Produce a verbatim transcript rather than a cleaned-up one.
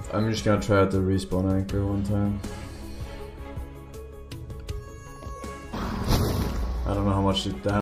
I'm just gonna try out the respawn anchor one time. I don't know how much it